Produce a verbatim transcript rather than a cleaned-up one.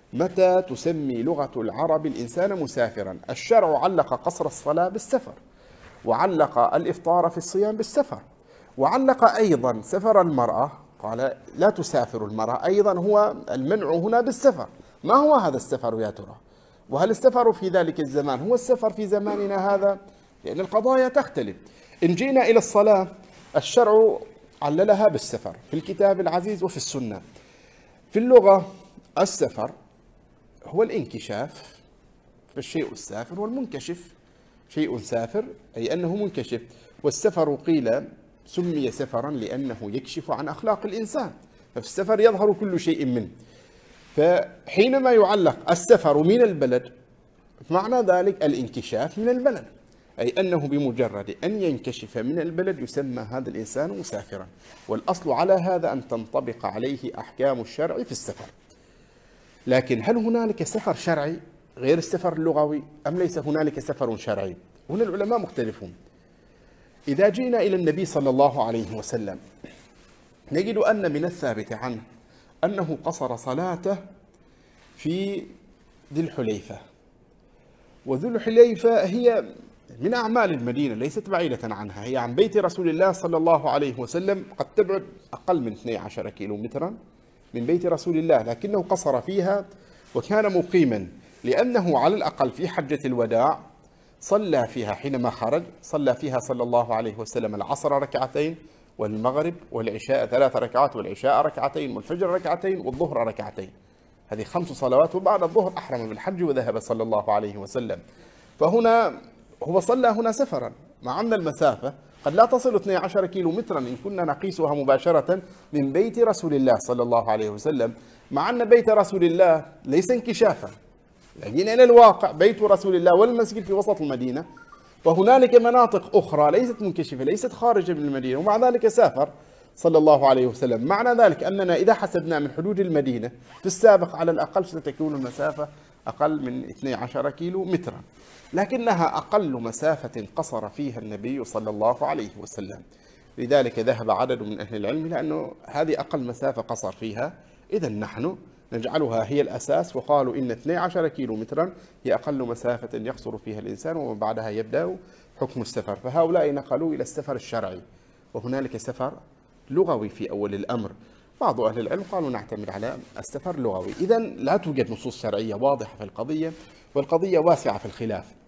متى تسمي لغة العرب الإنسان مسافرا؟ الشرع علق قصر الصلاة بالسفر، وعلق الإفطار في الصيام بالسفر، وعلق أيضا سفر المرأة، قال لا تسافر المرأة، أيضا هو المنع هنا بالسفر. ما هو هذا السفر يا ترى؟ وهل السفر في ذلك الزمان هو السفر في زماننا هذا؟ لأن القضايا تختلف. إن جئنا إلى الصلاة، الشرع عللها بالسفر في الكتاب العزيز وفي السنة. في اللغة السفر هو الانكشاف، فالشيء السافر والمنكشف. شيء سافر أي أنه منكشف، والسفر قيل سمي سفرا لأنه يكشف عن أخلاق الإنسان، ففي السفر يظهر كل شيء منه. فحينما يعلق السفر من البلد، معنى ذلك الانكشاف من البلد، أي أنه بمجرد أن ينكشف من البلد يسمى هذا الإنسان مسافرا. والأصل على هذا أن تنطبق عليه أحكام الشرع في السفر. لكن هل هنالك سفر شرعي غير السفر اللغوي أم ليس هنالك سفر شرعي؟ هنا العلماء مختلفون. إذا جئنا إلى النبي صلى الله عليه وسلم نجد أن من الثابت عنه أنه قصر صلاته في ذي الحليفة، وذو الحليفة هي من أعمال المدينة، ليست بعيدة عنها، هي عن بيت رسول الله صلى الله عليه وسلم، قد تبعد أقل من اثني عشر كيلو مترا من بيت رسول الله، لكنه قصر فيها وكان مقيما، لأنه على الأقل في حجة الوداع صلى فيها حينما خرج، صلى فيها صلى الله عليه وسلم العصر ركعتين، والمغرب والعشاء ثلاث ركعات، والعشاء ركعتين، والفجر ركعتين، والظهر ركعتين. هذه خمس صلوات، وبعد الظهر أحرم بالحج وذهب صلى الله عليه وسلم. فهنا هو صلى هنا سفرا، مع أن المسافة قد لا تصل اثني عشر كيلو مترا إن كنا نقيسها مباشرة من بيت رسول الله صلى الله عليه وسلم، مع أن بيت رسول الله ليس انكشافا. لكن إلى الواقع بيت رسول الله والمسجد في وسط المدينة، وهنالك مناطق أخرى ليست منكشفة، ليست خارجة من المدينة، ومع ذلك سافر صلى الله عليه وسلم. معنى ذلك أننا إذا حسبنا من حدود المدينة في السابق على الأقل ستكون المسافة أقل من اثني عشر كيلو مترا، لكنها أقل مسافة قصر فيها النبي صلى الله عليه وسلم. لذلك ذهب عدد من أهل العلم لأنه هذه أقل مسافة قصر فيها، إذا نحن نجعلها هي الأساس، وقالوا إن اثني عشر كيلو مترا هي أقل مسافة يقصر فيها الإنسان، ومن بعدها يبدأ حكم السفر. فهؤلاء نقلوا إلى السفر الشرعي، وهنالك سفر لغوي في أول الأمر. بعض أهل العلم قالوا نعتمد على السفر اللغوي. إذن لا توجد نصوص شرعية واضحة في القضية، والقضية واسعة في الخلاف.